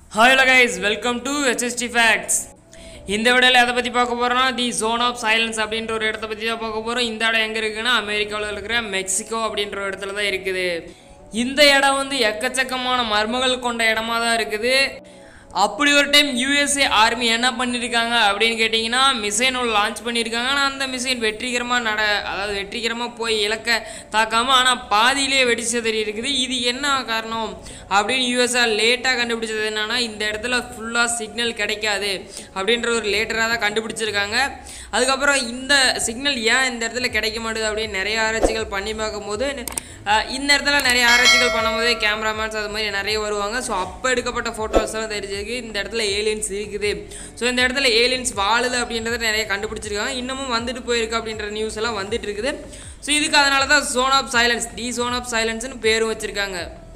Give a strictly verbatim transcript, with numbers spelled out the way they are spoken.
Hi hello guys, welcome to H S T Facts. இந்த வீடியோல எதை பத்தி பார்க்க போறோம்னா தி ஜோன் ஆஃப் சைலன்ஸ் அப்படின்ற ஒரு இடத்தை பத்தி தான் பார்க்க போறோம். இந்த இடம் எங்க இருக்குன்னா அமெரிக்காவில் இருக்கிற மெக்சிகோ அப்படின்ற ஒரு இடத்துல தான் இருக்குது. இந்த இடம் வந்து எக்கச்சக்கமான மர்மங்கள் கொண்ட இடமா தான் இருக்குது. அப்படி ஒரு டைம் யூஎஸ்ஏ ஆர்மி என்ன பண்ணியிருக்காங்க அப்படின்னு கேட்டிங்கன்னா மிசைன் ஒன்று லான்ச் பண்ணியிருக்காங்க. ஆனால் அந்த மிசைன் வெற்றிகரமாக நட அதாவது வெற்றிகரமாக போய் இலக்க தாக்காமல் ஆனால் பாதியிலே வெடிச்சது இருக்குது. இது என்ன காரணம் அப்படின்னு யூஎஸ்ஏ லேட்டாக கண்டுபிடிச்சது என்னன்னா இந்த இடத்துல ஃபுல்லாக சிக்னல் கிடைக்காது அப்படின்ற ஒரு லேட்டராக தான் கண்டுபிடிச்சிருக்காங்க. அதுக்கப்புறம் இந்த சிக்னல் ஏன் இந்த இடத்துல கிடைக்க மாட்டேது அப்படின்னு நிறைய ஆராய்ச்சிகள் பண்ணி பார்க்கும்போது இந்த இடத்துல நிறைய ஆராய்ச்சிகள் பண்ணும்போதே கேமராமேன்ஸ் அது மாதிரி நிறைய வருவாங்க. ஸோ அப்போ எடுக்கப்பட்ட ஃபோட்டோஸ் எல்லாம் தெரிஞ்சிருக்கு இந்த இடத்துல ஏலியன்ஸ் இருக்குது. ஸோ இந்த இடத்துல ஏலியன்ஸ் வாழுது அப்படின்றத நிறைய கண்டுபிடிச்சிருக்காங்க. இன்னமும் வந்துட்டு போயிருக்கு அப்படின்ற நியூஸ் எல்லாம் வந்துட்டு இருக்குது. ஸோ இதுக்கு அதனால தான் zone of silence the zone of சைலன்ஸ்னு பேரும் வச்சுருக்காங்க.